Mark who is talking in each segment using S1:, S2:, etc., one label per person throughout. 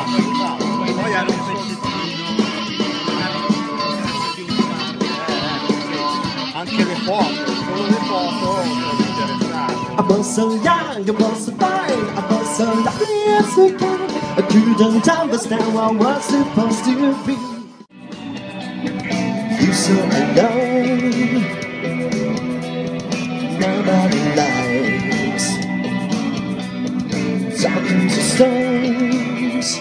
S1: Poi hanno un pezzettino, anche le foto, solo le foto sono interessanti.
S2: I was so young, I was so fine, I was so lucky as a kid. I couldn't understand what was supposed to be. You so alone, nobody likes talking to stones.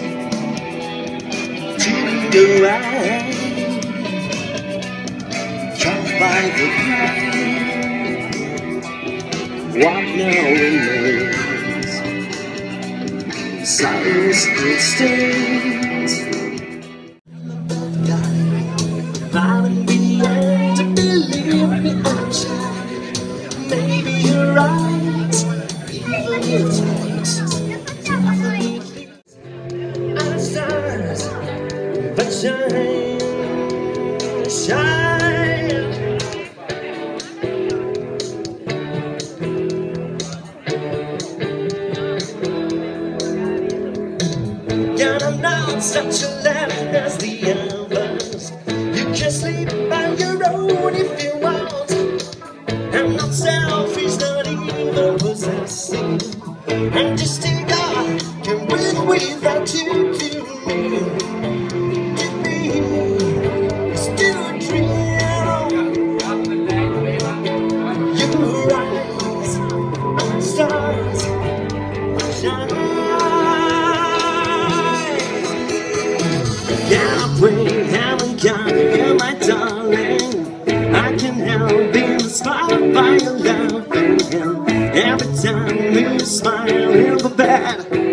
S2: To the right, come by the night. What now remains? Silence and stains. Finding the end to believe me, I'm shy. Maybe you're right, even if it takes nothing. And the stars, but shine, shine. And I'm not such a lad as the others. You can sleep on your own if you want. I'm not selfish, not even possessive. I'm just a guy can win without you to me. To me, it's still a dream. Your eyes are stars shine. Yeah, I pray heaven can hear my darling. I can help being inspired by your love and every time you smile in the bed.